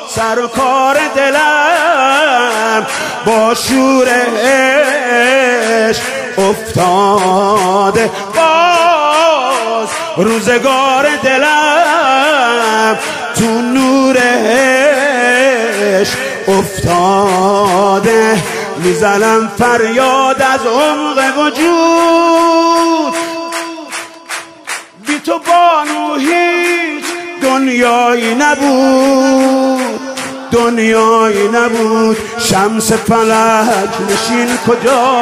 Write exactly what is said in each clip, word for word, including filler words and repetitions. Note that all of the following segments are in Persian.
سر و کار دلم با شور عشق افتاده، باز روزگار دلم تو نور عشق افتاده. میزنم فریاد از عمق وجود، بی تو بانو هیچ دنیایی نبود، دنیایی نبود. شمس فلک نشین کجا،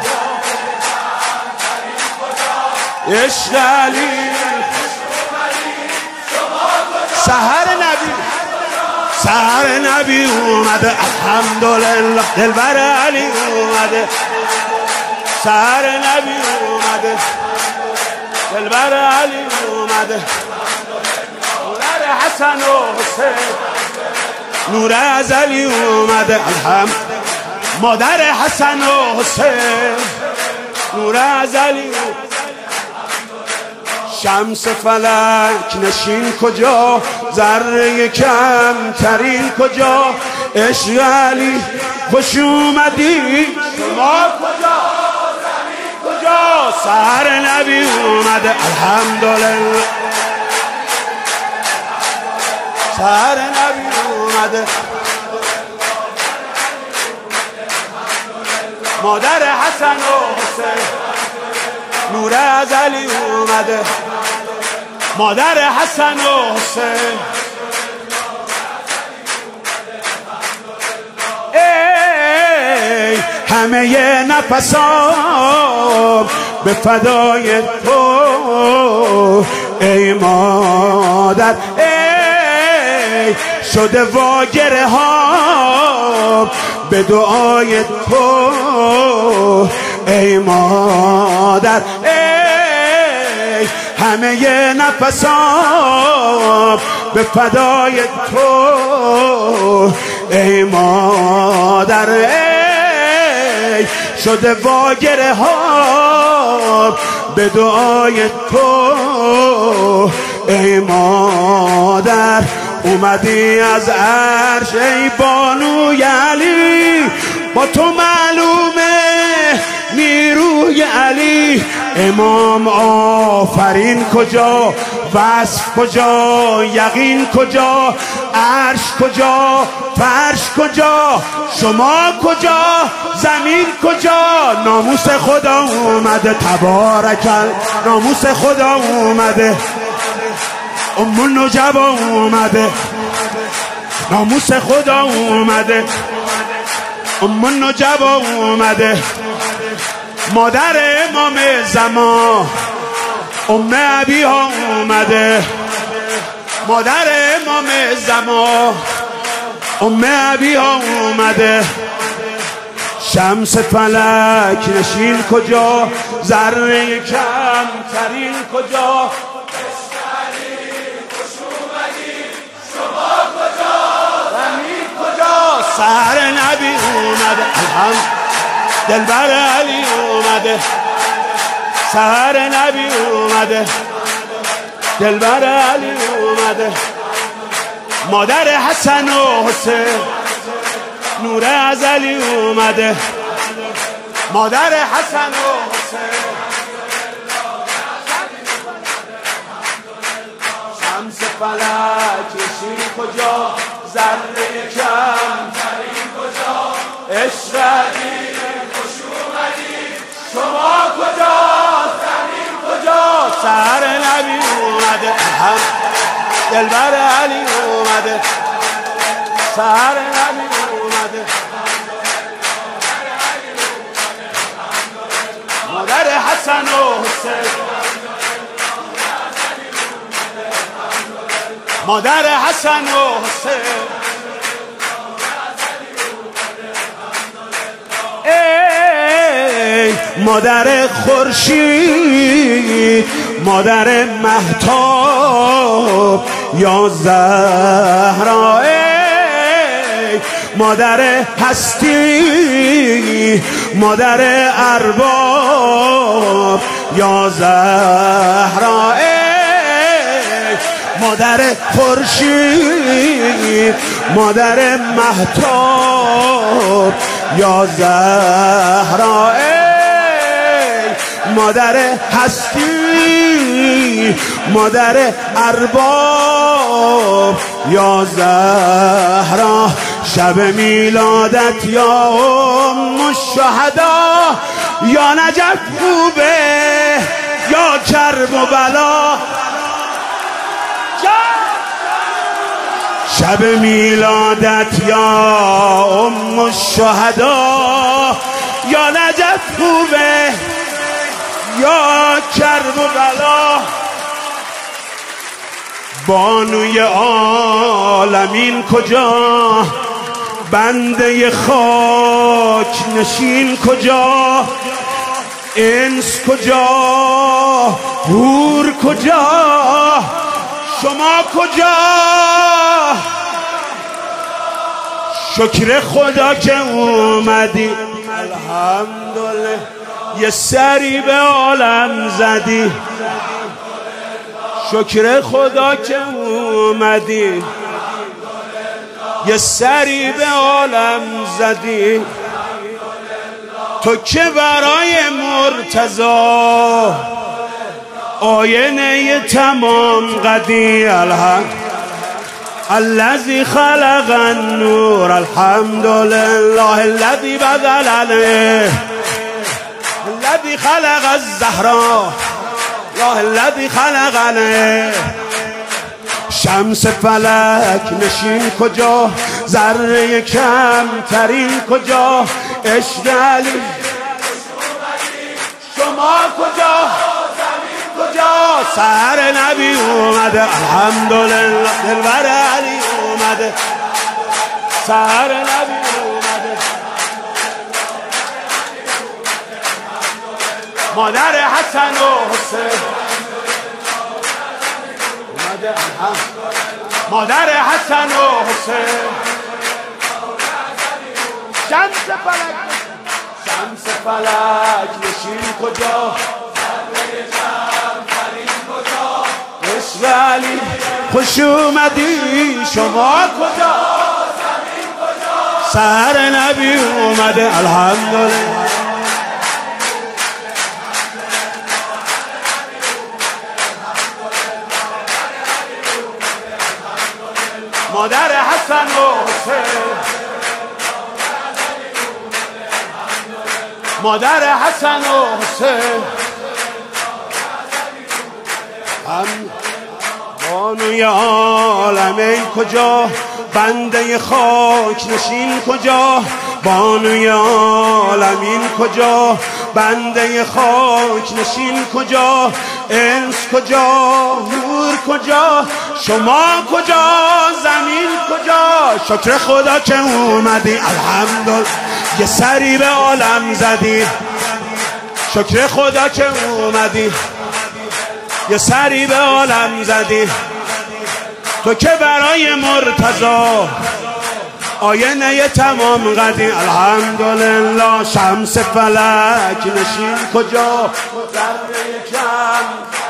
عشق علی سحر نبی، سحر نبی اومده، الحمدلله دلبر علی اومده، سحر نبی اومده، دلبر علی اومده. نور حسن و حسین، نور ازلی اومده، الحمد مادر حسن و حسین، نور ازلی. شمس فلک نشین کجا، ذره کم ترین کجا، عشق علی خوش اومدی شما کجا، زمین کجا. سحر نبی اومده، الحمدلله سحر نبی اومده. مادر حسن و حسین، نور ازلی اومده، مادر حسن و حسین. ای همه نفسام به فدای تو ای مادر، ای شده واگره ها به دعای تو ای مادر. ای همه نفسام به فدای تو ای مادر، ای شده واگره ها به دعای تو ای مادر. اومدی از عرش ای بانوی علی، با تو معلومه نیروی علی. امام آفرین کجا، وصف کجا، یقین کجا، عرش کجا، فرش کجا، شما کجا، زمین کجا. ناموس خدا اومده، تبارکل ناموس خدا اومده، ام النجبا اومده، ناموس خدا اومده، ام النجبا اومده. مادر امام زمان ام ابی ها اومده، مادر امام زمان ام ابی ها اومده. شمس فلک نشین کجا، ذره کم ترین کجا، سحر نبی اومده، الحمد دلبر علی اومده، سحر نبی اومده، دلبر علی اومده. مادر حسن و حسین، نور ازلی اومده، مادر حسن و حسین. شمس فلک نشین کجا، ذره کم ترین کجا، عشق علی خوش اومدی شما کجا، زمین کجا. سحر نبی اومده، هم دلبر علی اومده، سحر نبی اومده. مادر حسن و حسین، مادر حسن و حسین. ای مادر خورشید، مادر مهتاب یا زهرا، ای مادر هستی، مادر ارباب یا زهرا. ای مادر خورشید، مادر مهتاب یا زهرا، مادر هستی، مادر ارباب یا زهرا. شب میلادت یا ام الشهدا، یا نجف خوبه یا کرب و بلا. شب میلادت یا ام الشهدا، یا نجف خوبه یا کرب و بلا. بانوی عالمین کجا، بنده خاک نشین کجا، انس کجا، حور کجا، شما کجا؟ شکر خدا که اومدی، الحمدلله یه سری به عالم زدی. شکر خدا که اومدی، یه سری به عالم زدی. تو که برای مرتضی آینه تمام قدی. الحمد الذي خلق النور، الحمد لله الذي بدل عليه، الذي خلق الزهراء، الله الذي خلق عليه. شمس فلک نشین کجا، ذره کم ترین کجا، عشق علی شما کجا، زمین کجا؟ سحر نبی اومده، الحمدلله دلبر علی اومده، سحر نبی اومده. مادر حسن و حسین اومده، مادر حسن و حسین. شمس فلک، شمس فلک نشین کجا، عشق علی خوش اومدی شما کجا، سحر نبی اومده، الحمدلله. مادر حسن و حسین، مادر حسن و حسین. هم بانوی عالمین کجا، بنده خاک نشین کجا، بانوی عالمین کجا، بنده خاک نشین کجا، انس کجا، حور کجا، شما کجا، زمین کجا؟ شکر خدا که اومدی، الحمدلله یه سری به عالم زدی. شکر خدا که اومدی، یه سری به عالم زدی. تو که برای مرتضی آینه تمام قدی، الحمدلله. شمس فلک نشین کجا، ذره کم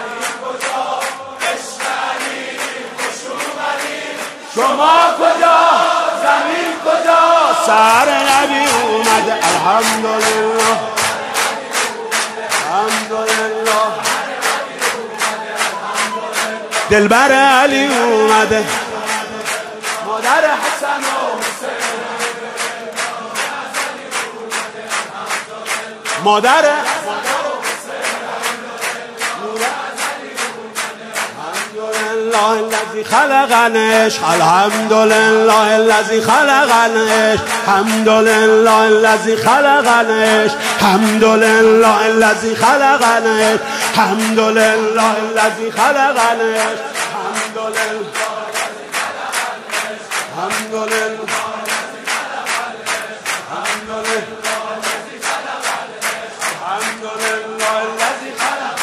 شما کجا، زمین کجا؟ سحر نبی اومده، الحمدلله الحمدلله. دلبر علی اومده، مادر حسن و حسین، مادر الله الذي خلق العشق، الحمد لله الذي خلق العشق، الحمد لله الذي خلق العشق، الحمد لله الذي خلق العشق، الحمد لله الذي خلق العشق، الحمد لله الحمد لله الحمد لله الذي خلق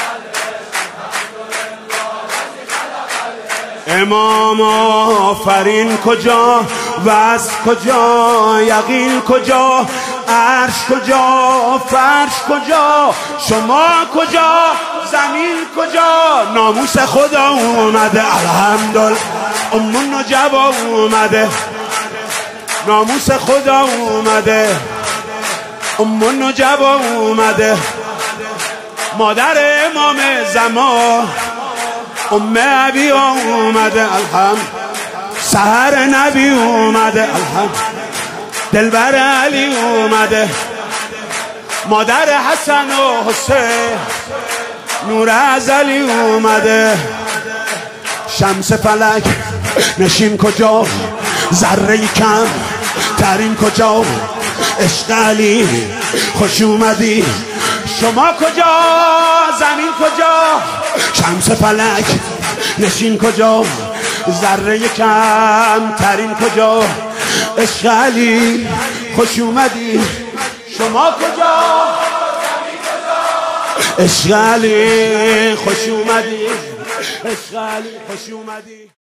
امام آفرین کجا، وز کجا، یقین کجا، عرش کجا، فرش کجا، شما کجا، زمین کجا ناموس خدا اومده الحمدلله امون نجبا اومده ناموس خدا اومده امون نجبا اومده مادر امام زمان ام ابی اومده الحمد سحر نبی اومده الحمد دلبر علی اومده مادر حسن و حسین نور ازلی اومده شمس فلک نشین کجا ذره کم ترین کجا عشق علی خوش اومدی شما کجا زمین کجا شمس فلک نشین کجا ذره کم ترین کجا عشق علی خوش اومدی شما کجا عشق علی خوش اومدی عشق علی خوش اومدی